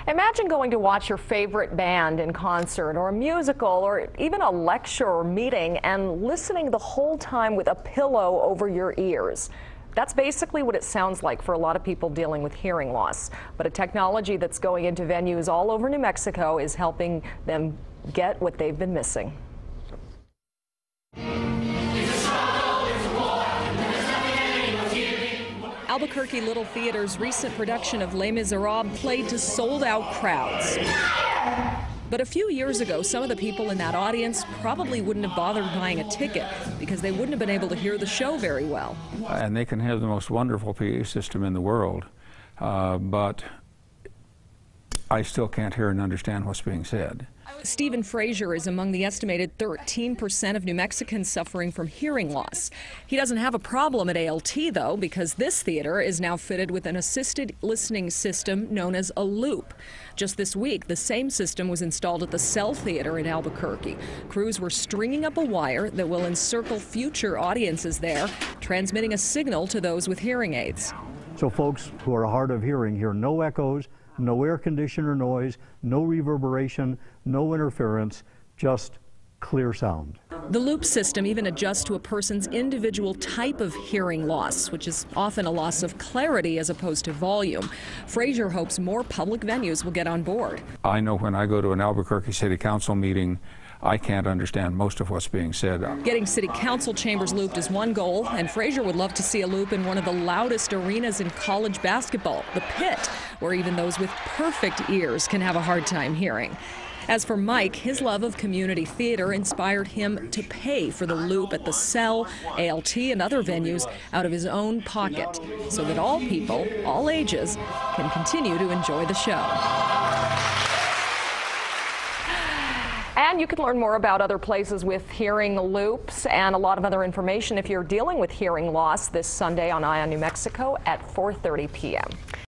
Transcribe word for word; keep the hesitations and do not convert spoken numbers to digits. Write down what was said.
Imagine going to watch your favorite band in concert or a musical or even a lecture or meeting and listening the whole time with a pillow over your ears. That's basically what it sounds like for a lot of people dealing with hearing loss. But a technology that's going into venues all over New Mexico is helping them get what they've been missing. Albuquerque Little Theater's recent production of Les Miserables played to sold-out crowds. But a few years ago, some of the people in that audience probably wouldn't have bothered buying a ticket because they wouldn't have been able to hear the show very well. And they can have the most wonderful P A system in the world, uh, but I still can't hear and understand what's being said. Stephen Frazier is among the estimated thirteen percent of New Mexicans suffering from hearing loss. He doesn't have a problem at A L T, though, because this theater is now fitted with an assisted listening system known as a loop. Just this week, the same system was installed at the Cell Theater in Albuquerque. Crews were stringing up a wire that will encircle future audiences there, transmitting a signal to those with hearing aids. So folks who are hard of hearing hear no echoes, no air conditioner noise, no reverberation, no interference, just clear sound. The loop system even adjusts to a person's individual type of hearing loss, which is often a loss of clarity as opposed to volume. Frazier hopes more public venues will get on board. I know when I go to an Albuquerque City Council meeting, I can't understand most of what's being said. Getting city council chambers looped is one goal, and Frazier would love to see a loop in one of the loudest arenas in college basketball, the Pit, where even those with perfect ears can have a hard time hearing. As for Mike, his love of community theater inspired him to pay for the loop at the Cell, A L T, and other venues out of his own pocket, so that all people, all ages, can continue to enjoy the show. And you can learn more about other places with hearing loops and a lot of other information if you're dealing with hearing loss this Sunday on Eye on New Mexico at four thirty p m